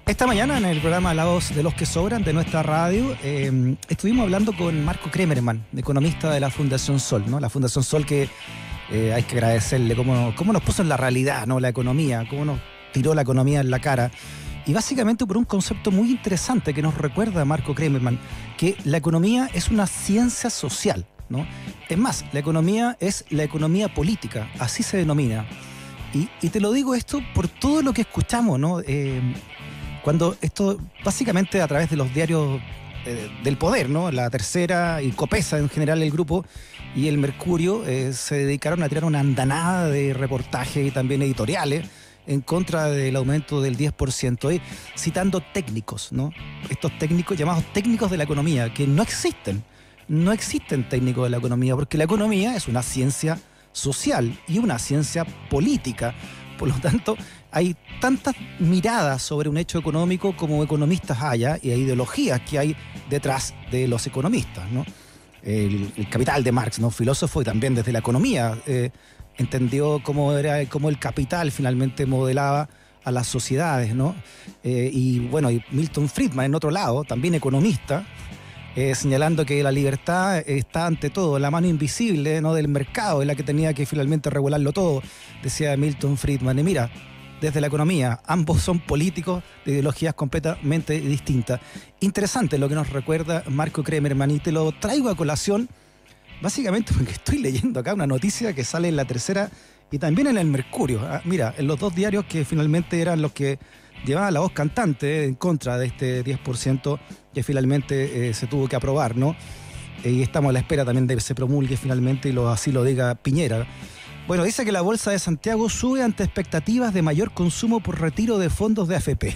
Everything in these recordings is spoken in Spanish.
Esta mañana en el programa La Voz de los que Sobran de nuestra radio estuvimos hablando con Marco Kremerman, economista de la Fundación Sol, ¿no? La Fundación Sol que hay que agradecerle cómo nos puso en la realidad, ¿no? La economía, cómo nos tiró la economía en la cara. Y básicamente por un concepto muy interesante que nos recuerda Marco Kremerman, que la economía es una ciencia social, ¿no? Es más, la economía es la economía política, así se denomina. Y te lo digo esto por todo lo que escuchamos, ¿no? Cuando esto, básicamente a través de los diarios del poder, ¿no? La Tercera y Copesa en general, el grupo, y el Mercurio, se dedicaron a tirar una andanada de reportajes y también editoriales en contra del aumento del 10%, citando técnicos, ¿no? Estos técnicos llamados técnicos de la economía, que no existen. No existen técnicos de la economía, porque la economía es una ciencia social y una ciencia política. Por lo tanto, hay tantas miradas sobre un hecho económico como economistas haya, y hay ideologías que hay detrás de los economistas, ¿no? El Capital de Marx, ¿no? Filósofo, y también desde la economía entendió cómo el capital finalmente modelaba a las sociedades, ¿no? Y Milton Friedman, en otro lado, también economista, señalando que la libertad está ante todo, la mano invisible, ¿no? Del mercado, es la que tenía que finalmente regularlo todo, decía Milton Friedman. Y mira, desde la economía, ambos son políticos de ideologías completamente distintas. Interesante lo que nos recuerda Marco Kremerman, y te lo traigo a colación básicamente porque estoy leyendo acá una noticia que sale en La Tercera y también en el Mercurio. Mira, en los dos diarios que finalmente eran los que llevaban la voz cantante en contra de este 10% que finalmente se tuvo que aprobar, ¿no? Y estamos a la espera también de que se promulgue finalmente y así lo diga Piñera. Bueno, dice que la Bolsa de Santiago sube ante expectativas de mayor consumo por retiro de fondos de AFP.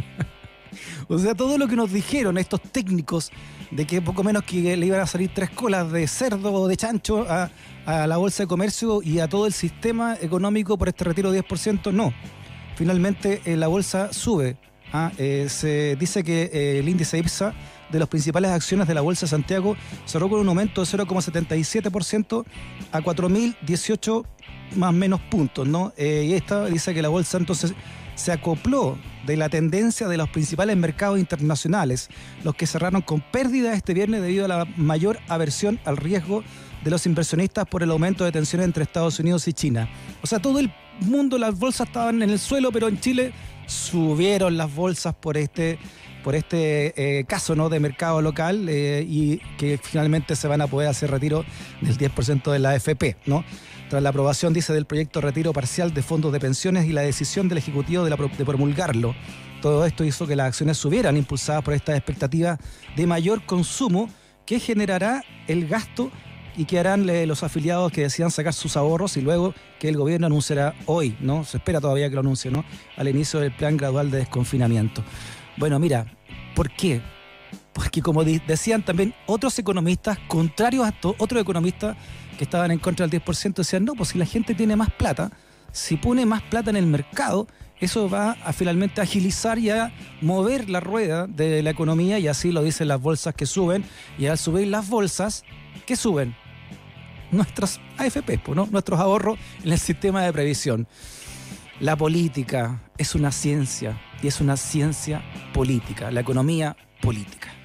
O sea, todo lo que nos dijeron estos técnicos de que poco menos que le iban a salir 3 colas de cerdo o de chancho a la Bolsa de Comercio y a todo el sistema económico por este retiro de 10%, no. Finalmente la bolsa sube. Se dice que el índice IPSA de las principales acciones de la Bolsa de Santiago cerró con un aumento de 0,77% a 4.018 más o menos puntos, ¿no? Y esta dice que la bolsa entonces se acopló de la tendencia de los principales mercados internacionales, los que cerraron con pérdida este viernes debido a la mayor aversión al riesgo de los inversionistas por el aumento de tensiones entre Estados Unidos y China. O sea, todo el mundo, las bolsas estaban en el suelo, pero en Chile subieron las bolsas por este caso, ¿no? De mercado local, y que finalmente se van a poder hacer retiro del 10% de la AFP, ¿no? Tras la aprobación, dice, del proyecto de retiro parcial de fondos de pensiones y la decisión del Ejecutivo de promulgarlo. Todo esto hizo que las acciones subieran, impulsadas por estas expectativas de mayor consumo que generará el gasto y que harán los afiliados que decidan sacar sus ahorros, y luego que el gobierno anunciará hoy, ¿no? Se espera todavía que lo anuncie, ¿no? Al inicio del plan gradual de desconfinamiento. Bueno, mira, ¿por qué? Porque como decían también otros economistas, contrarios a otros economistas que estaban en contra del 10%, decían, no, pues si la gente tiene más plata, si pone más plata en el mercado, eso va a finalmente agilizar y a mover la rueda de la economía, y así lo dicen las bolsas que suben, y al subir las bolsas, ¿qué suben? Nuestros AFP, ¿no? Nuestros ahorros en el sistema de previsión. La política es una ciencia, y es una ciencia política, la economía política.